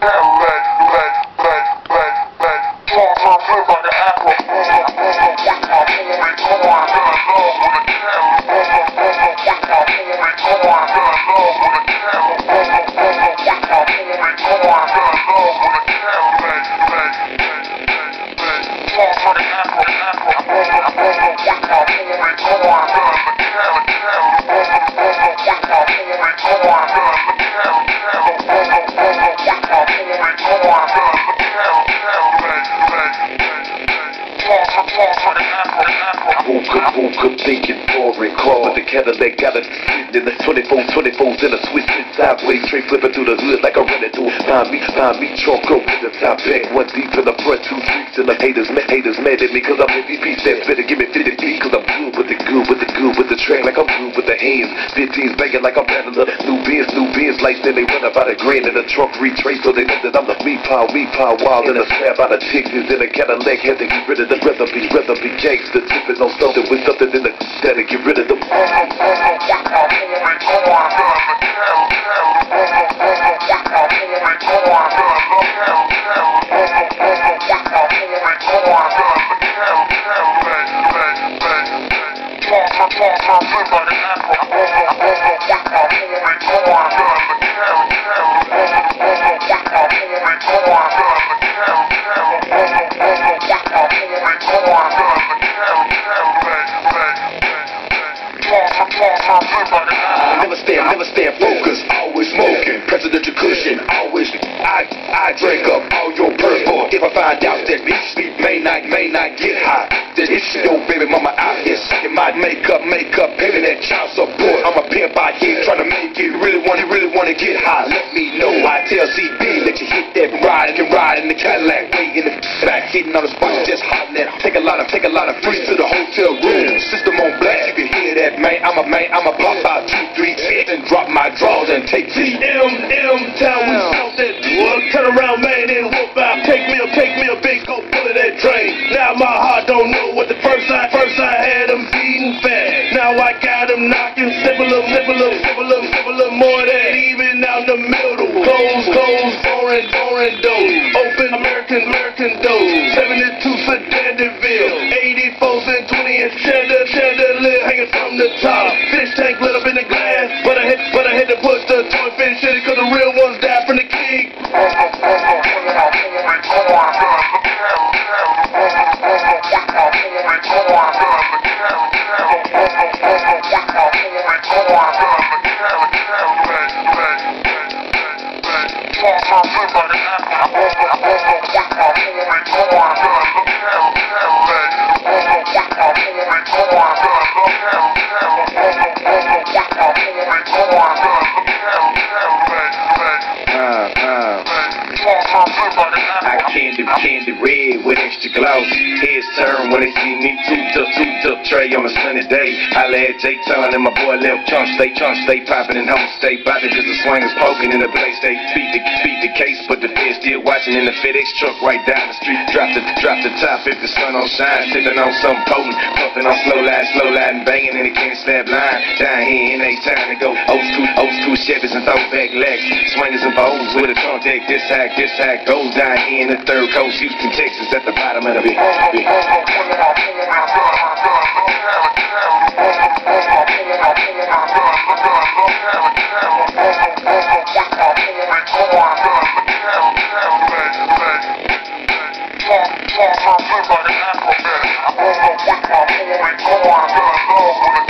Woke up thinking foreign car, but the cadillac got it in the 24s in a Swiss sideways, straight flipping through the hood like a running through. Find me, chalk up with the top back, one deep in the front, two streets and the haters mad at me cause I'm MVP. That better give me 50 feet cause I'm good with the track like I'm good with the hands. 15s banging like I'm battling new Benz lights, then they run about a grand in the trunk retrace so they know that I'm the me power wild in a slab out of Texas in a Cadillac. Had to get rid of the rather be gangster, tipping on something with something in the that'll get rid of them. Never stand focused, always smoking, presidential cushion, always I drink up all your purple. If I find out that bitch may not get high, then it's your baby mama out here sucking my makeup, paying that child support. I'm a pimp out here trying to make it, really wanna get high. Let me know, I tell CB, let you hit that ride in the Cadillac, way in the back, hitting on the spot, just hollering at. Take a lot of freaks to the hotel room, system on blast, you can hear that man. I'ma pop out 2, 3 hits and drop my drawers and take TM town, we south that wood. Turn around, man, and whoop out. Take me a big go pull of that drain. Now my heart don't know what the first I had them beating fat. Now I got them knocking, sip a little more of that. Even out the middle, close, foreign dough. Open American dough. 72 for Dandyville, 84s and 20 and cheddar, lid hanging from the top. Fish tank lit up in the glass, but I had to push the toy fish in it cause the real ones died from the king. Candy red with extra gloss. Heads turn when they see me toot up tray on a sunny day. Holla at J-Town and my boy Left Trunk stay popping and home stay bopping. Just the swingers poking in the place. They beat the case, but the feds still watching in the FedEx truck right down the street. Drop the top if the sun don't shine. Sipping on something potent, puffing on slow line, banging in the candy slab line. Down here in A-Town to go old school Chevys and throwback Lex. Swingers and bowls with a trunk deck. This hack goes down here in the third coast. Houston, Texas, at the bottom of the beat. Everybody,